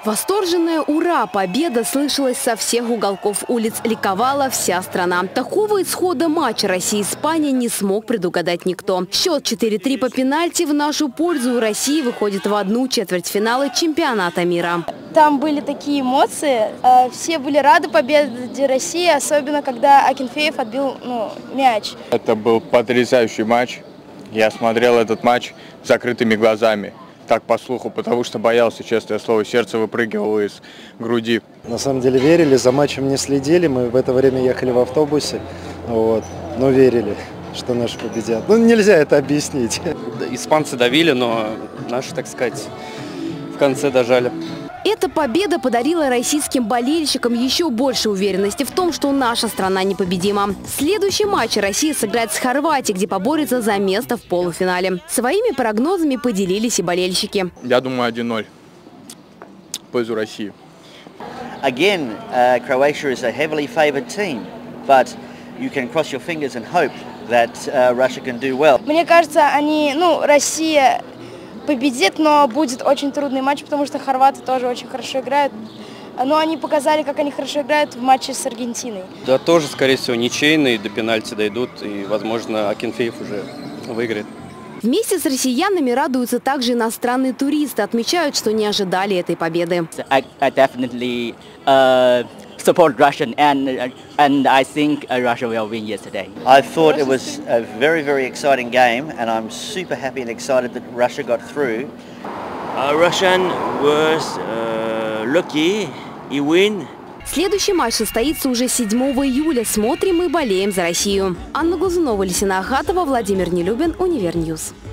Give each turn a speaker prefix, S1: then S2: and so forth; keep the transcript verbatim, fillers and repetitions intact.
S1: Восторженное «Ура!» Победа слышалась со всех уголков улиц. Ликовала вся страна. Такого исхода матча Россия-Испания не смог предугадать никто. Счет четыре три по пенальти в нашу пользу. Россия выходит в одну четвертьфинала чемпионата мира.
S2: Там были такие эмоции. Все были рады победе России, особенно когда Акинфеев отбил ну, мяч.
S3: Это был потрясающий матч. Я смотрел этот матч с закрытыми глазами. Так по слуху, потому что боялся, честное слово, сердце выпрыгивало из груди.
S4: На самом деле верили, за матчем не следили, мы в это время ехали в автобусе, вот, но верили, что наши победят. Ну нельзя это объяснить.
S5: Испанцы давили, но наши, так сказать, в конце дожали.
S1: Эта победа подарила российским болельщикам еще больше уверенности в том, что наша страна непобедима. Следующий матч Россия сыграет с Хорватией, где поборется за место в полуфинале. Своими прогнозами поделились и болельщики.
S3: Я думаю, один ноль в пользу России.
S6: Again, uh, Croatia is a heavily favoured team, but you can cross your fingers and hope that uh, Russia can do well.
S2: Мне кажется, они, ну, Россия победит, но будет очень трудный матч, потому что хорваты тоже очень хорошо играют. Но они показали, как они хорошо играют в матче с Аргентиной.
S5: Да, тоже, скорее всего, ничейный, до пенальти дойдут, и, возможно, Акинфеев уже выиграет.
S1: Вместе с россиянами радуются также иностранные туристы. Отмечают, что не ожидали этой победы.
S7: I, I definitely, uh... support Russian and and I think Russia will win yesterday.
S6: I thought it was a very very exciting game and I'm super happy and excited that Russia got through.
S8: Uh, Russian was uh, lucky, he win.
S1: Следующий матч состоится уже седьмого июля. Смотрим и болеем за Россию. Анна Глазунова, Лисина Ахатова, Владимир Нелюбин, Универньюз.